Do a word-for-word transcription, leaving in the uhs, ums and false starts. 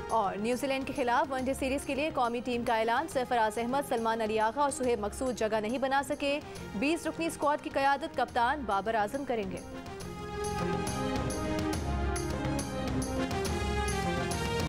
और न्यूजीलैंड के खिलाफ वनडे सीरीज के लिए कौमी टीम का ऐलान। सरफराज अहमद, सलमान अली आगा और सुहेब मकसूद जगह नहीं बना सके। बीस रुकनी स्क्वाड की क़यादत कप्तान बाबर आजम करेंगे।